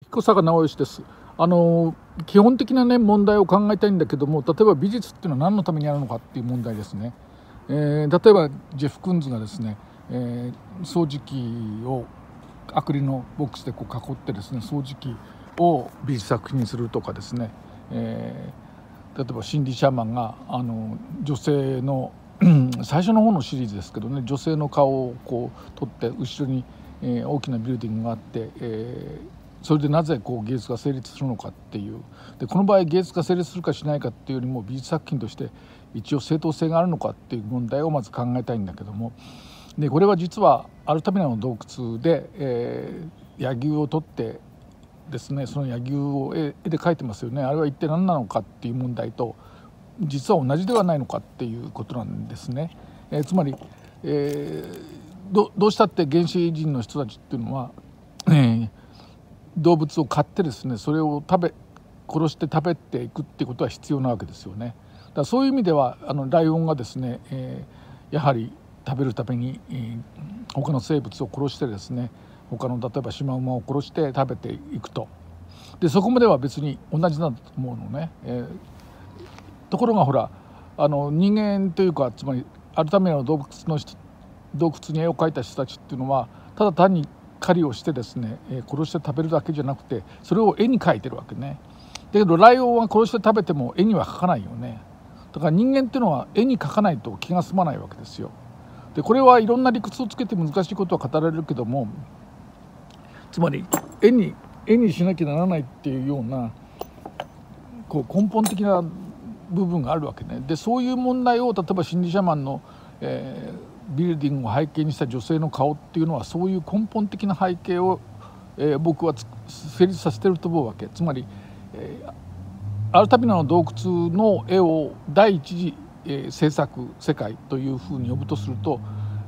彦坂直義です。基本的な、問題を考えたいんだけども、例えば美術っていうのは何のためにあるのかっていう問題ですね。例えばジェフ・クンズがですね、掃除機をアクリルのボックスで囲ってですね、掃除機を美術作品にするとかですね、例えばシンディ・シャーマンが女性の最初の方のシリーズですけどね、女性の顔を撮って後ろに、大きなビルディングがあって、それでなぜ芸術が成立するのかっていう。でこの場合芸術が成立するかしないかっていうよりも美術作品として一応正当性があるのかっていう問題をまず考えたいんだけども、でこれは実はアルタミラの洞窟で、柳生を撮ってですね、その柳生を絵で描いてますよね。あれは一体何なのかっていう問題と実は同じではないのかっていうことなんですね。つまり、どうしたって原始人の人たちっていうのは、動物を飼ってですね、それを殺して食べていくっていうことは必要なわけですよね。だからそういう意味ではライオンがですね、やはり食べるために、他の生物を殺してですね、他の例えばシマウマを殺して食べていくと。でそこまでは別に同じなんだと思うのね。ところがほら人間というか、つまりアルタミラの洞窟に絵を描いた人たちっていうのはただ単に狩りをしてですね、殺して食べるだけじゃなくてそれを絵に描いてるわけね。だけどライオンは殺して食べても絵には描かないよね。だから人間っていうのは絵に描かないと気が済まないわけですよ。でこれはいろんな理屈をつけて難しいことは語られるけども、つまり絵にしなきゃならないっていうような根本的な部分があるわけね。でそういう問題を例えばシンディ・シャマンの、ビルディングを背景にした女性の顔っていうのはそういう根本的な背景を、僕は成立させてると思うわけ。つまり、アルタミラの洞窟の絵を第一次、制作世界というふうに呼ぶとすると、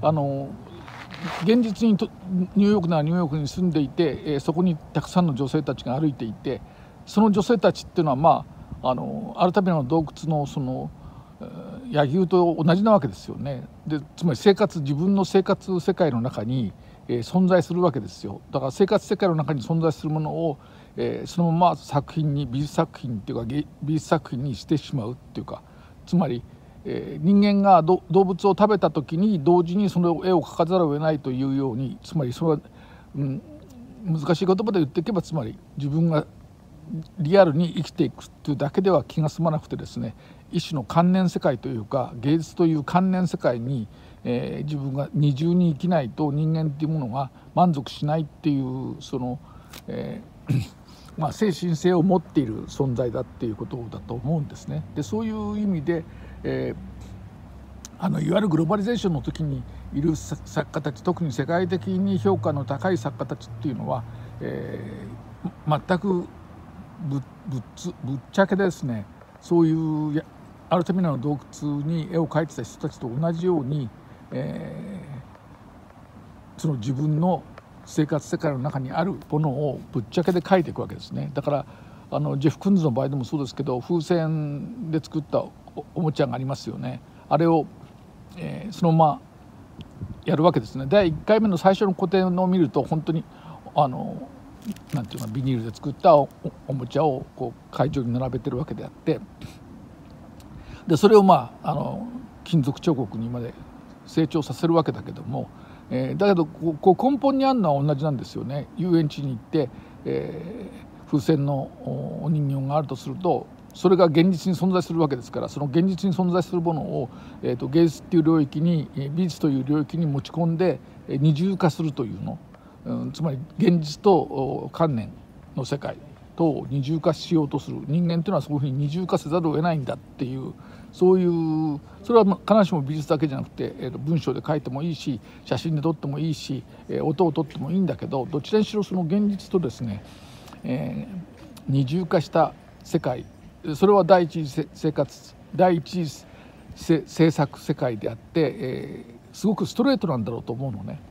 現実にニューヨークならニューヨークに住んでいて、そこにたくさんの女性たちが歩いていて、その女性たちっていうのはアルタミラの洞窟のその柳生と同じなわけですよね。でつまり自分の生活世界の中に、存在するわけですよ。だから生活世界の中に存在するものを、そのまま美術作品っていうか美術作品にしてしまうっていうか、つまり、人間が動物を食べた時に同時にその絵を描かざるを得ないというように、つまりそれは、難しい言葉で言っていけば、つまり自分がリアルに生きていくというだけでは気が済まなくてですね、一種の観念世界というか芸術という観念世界に、自分が二重に生きないと人間っていうものが満足しないっていうその、精神性を持っている存在だっていうことだと思うんですね。でそういう意味で、いわゆるグローバリゼーションの時にいる作家たち、特に世界的に評価の高い作家たちっていうのは、全くぶっちゃけですね、そういうアルタミラの洞窟に絵を描いてた人たちと同じように、その自分の生活世界の中にあるものをぶっちゃけで描いていくわけですね。だからジェフ・クンズの場合でもそうですけど、風船で作ったおもちゃがありますよね。あれを、そのままやるわけですね。第1回目の最初の個展を見ると本当になんていうかビニールで作ったおもちゃを会場に並べてるわけであって、でそれを金属彫刻にまで成長させるわけだけども、だけど根本にあるのは同じなんですよね。遊園地に行って、風船のお人形があるとすると、それが現実に存在するわけですから、その現実に存在するものを、芸術っていう領域に美術という領域に持ち込んで二重化するというの、つまり現実と観念の世界と二重化しようとする人間というのはそういうふうに二重化せざるを得ないんだっていう、そういうそれは必ずしも美術だけじゃなくて、文章で書いてもいいし写真で撮ってもいいし、音を撮ってもいいんだけど、どちらにしろその現実とですね、二重化した世界、それは第一次制作世界であって、すごくストレートなんだろうと思うのね。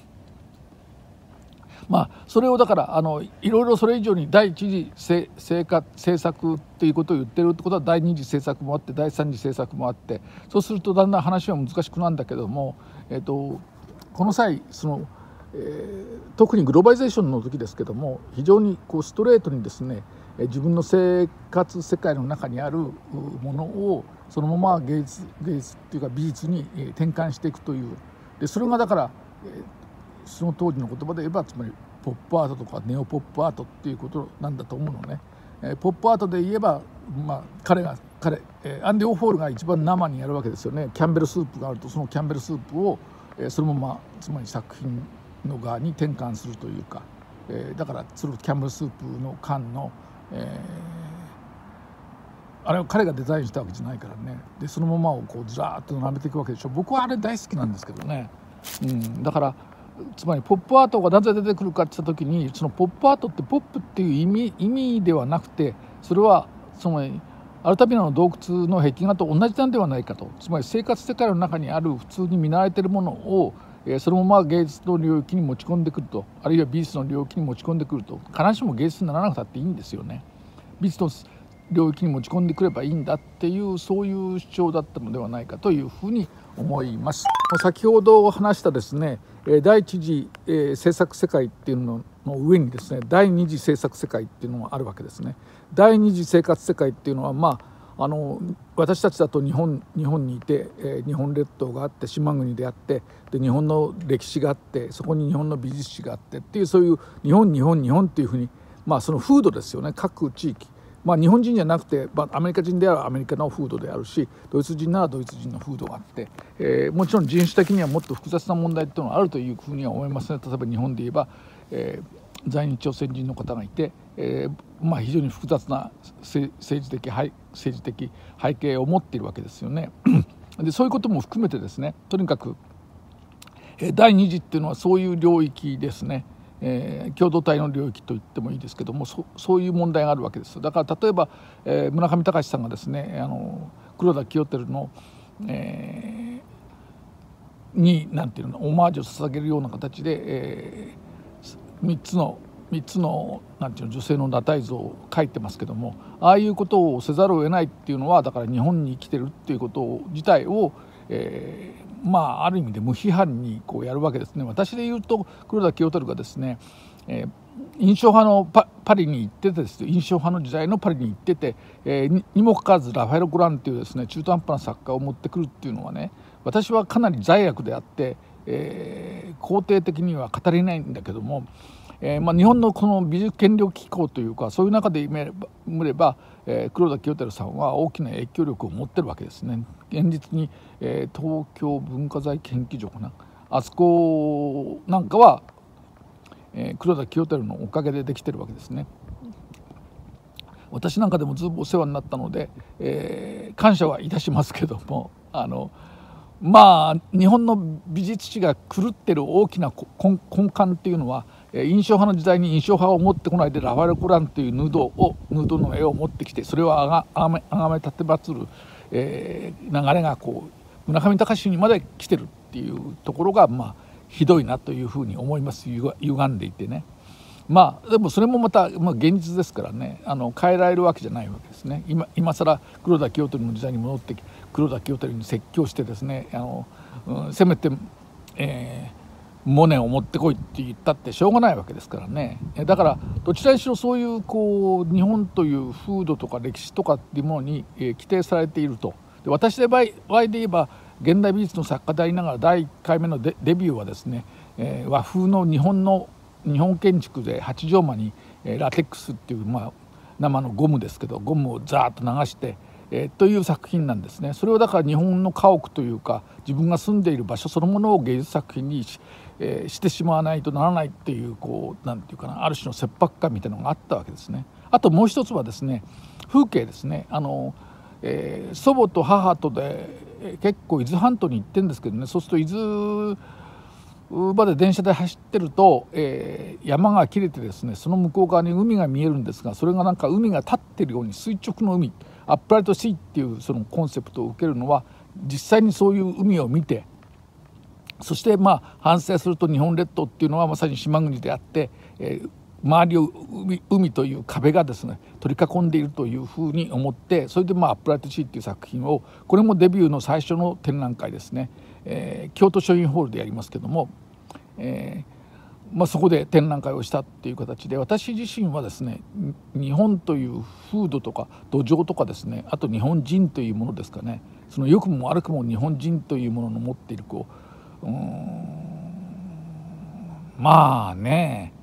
それをだからいろいろそれ以上に第一次制作っていうことを言ってるってことは、第二次制作もあって第三次制作もあって、そうするとだんだん話は難しくなるんだけども、この際その特にグローバリゼーションの時ですけども、非常にストレートにですね、自分の生活世界の中にあるものをそのまま芸術っていうか美術に転換していくという、でそれがだからその当時の言葉で言えば、つまりポップアートとかネオポップアートっていうことなんだと思うのね。ポップアートで言えば、彼アンディ・オーホールが一番生にやるわけですよね。キャンベルスープがあると、そのキャンベルスープをそのままつまり作品の側に転換するというか、だからそのキャンベルスープの缶の、あれを彼がデザインしたわけじゃないからね。でそのままをずらーっと並べていくわけでしょ。僕はあれ大好きなんですけどね、だからつまりポップアートがなぜ出てくるかって言った時に、そのポップアートってポップっていう意味ではなくて、それはつまりアルタビナの洞窟の壁画と同じなんではないかと。つまり生活世界の中にある普通に見慣れているものをそのまま芸術の領域に持ち込んでくると、あるいは美術の領域に持ち込んでくると、必ずしも芸術にならなくたっていいんですよね。美術の領域に持ち込んでくればいいんだっていう、そういう主張だったのではないかというふうに思います。先ほど話したですね、第一次制作世界っていうのの上にですね、第二次制作世界っていうのがあるわけですね。第二次生活世界っていうのは、私たちだと日本にいて、日本列島があって、島国であって、で日本の歴史があって、そこに日本の美術史があってっていう、そういう日本っていうふうに、その風土ですよね。各地域、日本人じゃなくて、アメリカ人であればアメリカの風土であるし、ドイツ人ならドイツ人の風土があって、もちろん人種的にはもっと複雑な問題っていうのがあるというふうには思いますね。例えば日本で言えば、在日朝鮮人の方がいて、非常に複雑な政治的背景を持っているわけですよね。でそういうことも含めてですね、とにかく第二次っていうのはそういう領域ですね。共同体の領域と言ってもいいですけども、そういう問題があるわけです。だから例えば、村上隆さんがですね、黒田清照の、になんていうのオマージュを捧げるような形で、3つのなんていうの女性の裸体像を描いてますけども、ああいうことをせざるを得ないっていうのは、だから日本に生きてるっていうこと自体を、ある意味で無批判にやるわけですね。私で言うと黒田清照がですね、印象派のパリに行っててですね、印象派の時代のパリに行ってて、にもかかわらずラファエロ・グランっていうですね中途半端な作家を持ってくるっていうのはね、私はかなり罪悪であって、肯定的には語れないんだけども、日本のこの美術権力機構というか、そういう中で見れば、黒田清照さんは大きな影響力を持ってるわけですね。現実に、東京文化財研究所かな、あそこなんかは、黒田清照のおかげでできてるわけですね。私なんかでもずいぶんお世話になったので、感謝はいたしますけども、日本の美術史が狂ってる大きな根幹っていうのは、印象派の時代に印象派を持ってこないでラファエル・コランというヌードの絵を持ってきて、それをあがめ立てまつる、流れが村上隆にまで来てるっていうところがひどいなというふうに思います。歪んでいてね。でもそれもまた、現実ですからね、変えられるわけじゃないわけですね。今更黒田清照の時代に戻って黒田清照に説教してですね、せめて、モネを持ってこいって言ったってしょうがないわけですからね。だからどちらにしろそういう日本という風土とか歴史とかっていうものに、規定されていると。で私の場合で言えば現代美術の作家でありながら第1回目のデビューはですね、和風の日本建築で八丈間に、ラテックスっていう、生のゴムですけど、ゴムをザーッと流して、という作品なんですね。それをだから日本の家屋というか自分が住んでいる場所そのものを芸術作品にしてしまわないとならないっていう、なんていうかな、ある種の切迫感みたいなのがあったわけですね。あともう一つはですね、風景ですね。祖母と母とで、結構伊豆半島に行ってるんですけどね、そうすると伊豆まで電車で走ってると、山が切れてですね、その向こう側に海が見えるんですが、それがなんか海が立ってるように垂直の海、アップライトシーっていうそのコンセプトを受けるのは、実際にそういう海を見て、そして反省すると日本列島っていうのはまさに島国であって、周りを海という壁がですね取り囲んでいるというふうに思って、それでアップライトシーっていう作品を、これもデビューの最初の展覧会ですね、京都書院ホールでやりますけども、 そこで展覧会をしたっていう形で、私自身はですね日本という風土とか土壌とかですね、あと日本人というものですかね、その良くも悪くも日本人というものの持っているまあね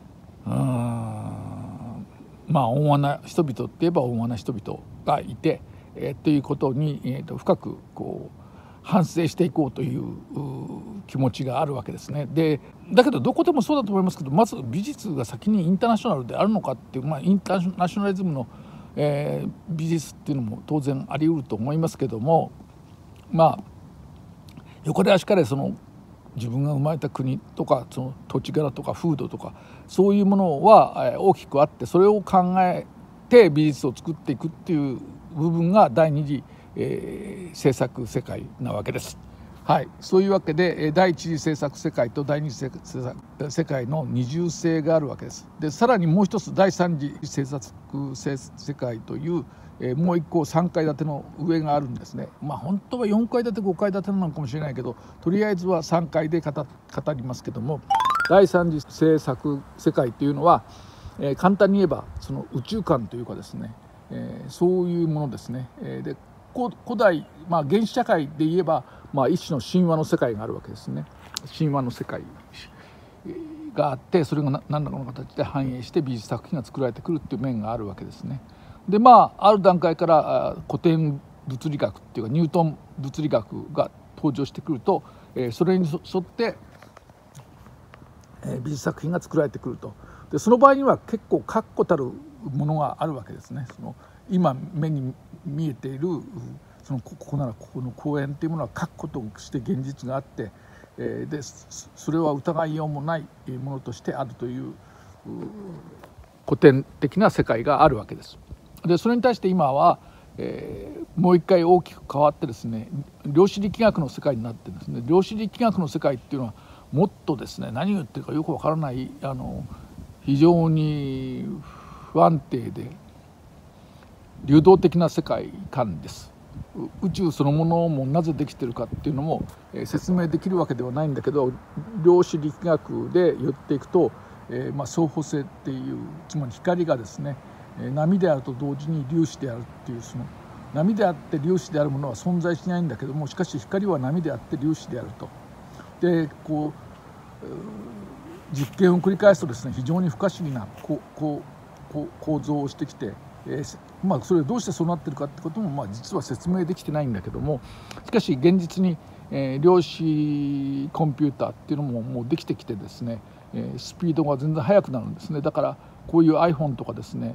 温和な人々っていえば温和な人々がいて、ということに、深く反省していこうという気持ちがあるわけですね。でだけどどこでもそうだと思いますけど、まず美術が先にインターナショナルであるのかっていう、インターナショナリズムの、美術っていうのも当然あり得ると思いますけども、横でしかり自分が生まれた国とかその土地柄とか風土とかそういうものは大きくあって、それを考えて美術を作っていくっていう部分が第二次制作世界なわけです。はい、そういうわけで第一次制作世界と第二次世界の二重性があるわけです。でさらにもう一つ第三次制作世界というもう一個3階建ての上があるんですね。本当は4階建て5階建てなのかもしれないけど、とりあえずは3階で語りますけども、第三次制作世界というのは、簡単に言えばその宇宙観というかですね、そういうものですね。で古代、原始社会で言えば、一種の神話の世界があるわけですね。神話の世界があって、それが何らかの形で反映して美術作品が作られてくるっていう面があるわけですね。である段階から古典物理学っていうかニュートン物理学が登場してくると、それに沿って美術作品が作られてくると。でその場合には結構確固たるものがあるわけですね。今目に見えているここならここの公園というものは確固として現実があって、でそれは疑いようもないものとしてあるという古典的な世界があるわけです。でそれに対して今は、もう一回大きく変わってですね、量子力学の世界になってですね、量子力学の世界っていうのはもっとですね、何を言ってるかよくわからない非常に不安定で流動的な世界観です。宇宙そのものもなぜできているかっていうのも、説明できるわけではないんだけど、量子力学で言っていくと、相補性っていう、つまり光がですね波であると同時に粒子であるっていう、その波であって粒子であるものは存在しないんだけども、しかし光は波であって粒子であると。で実験を繰り返すとですね、非常に不可思議な構造をしてきて、それをどうしてそうなってるかってことも実は説明できてないんだけども、しかし現実に、量子コンピューターっていうのももうできてきてですね、スピードが全然速くなるんですね。だからこういう iPhone とかですね、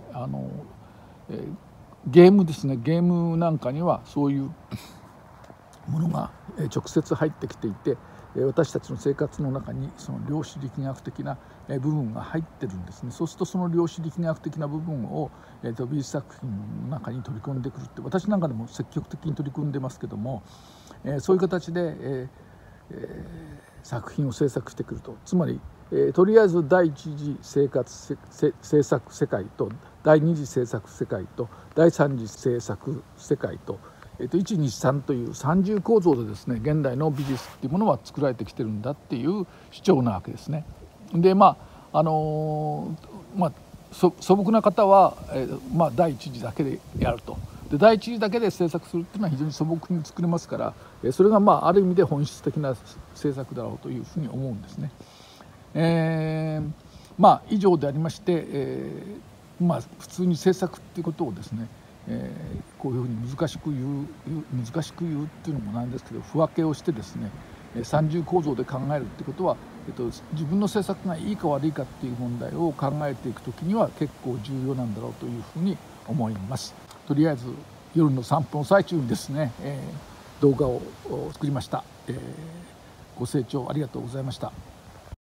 ゲームですね、ゲームなんかにはそういうものが直接入ってきていて、私たちの生活の中にその量子力学的な部分が入ってるんですね。そうするとその量子力学的な部分を美術作品の中に取り込んでくるって、私なんかでも積極的に取り組んでますけども、そういう形で作品を制作してくると。つまりとりあえず第一次制作世界と第二次制作世界と第三次制作世界と123という三重構造でですね、現代の美術っていうものは作られてきてるんだっていう主張なわけですね。で素朴な方は、第一次だけでやると。で第一次だけで制作するっていうのは非常に素朴に作れますから、それがある意味で本質的な制作だろうというふうに思うんですね。以上でありまして、普通に制作っていうことをですね、こういうふうに難しく言うっていうのもなんですけど、不分けをしてですね、三重構造で考えるってことは、自分の制作がいいか悪いかっていう問題を考えていくときには結構重要なんだろうというふうに思います。とりあえず夜の散歩の最中にですね、動画を作りました。ご清聴ありがとうございました。